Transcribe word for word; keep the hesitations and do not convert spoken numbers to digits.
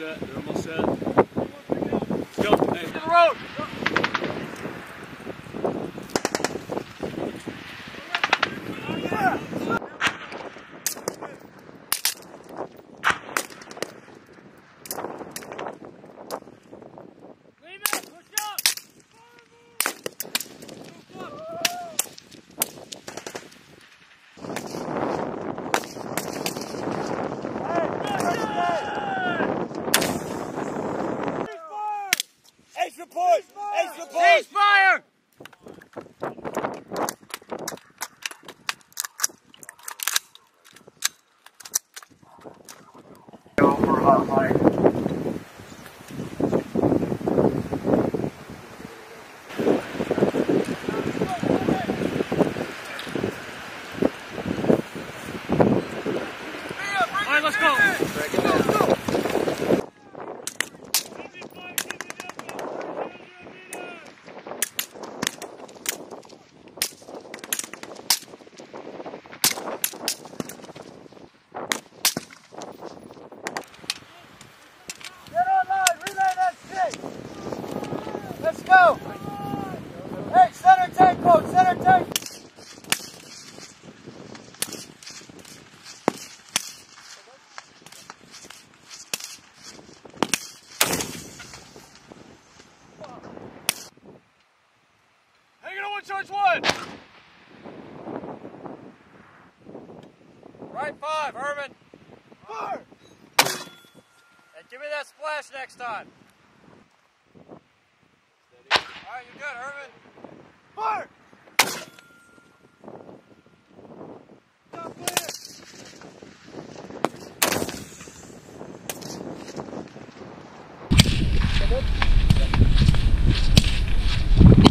set. They're almost set. Let's go. Hey, to the road. Ceasefire! Go for hotline. All right, let's go. Let's go! Hey, center tank boat, center tank! Hanging on one, charge one! Right five, Herman! Fire! And give me that splash next time! Alright, you're good, Herman. Fire! Stop clear!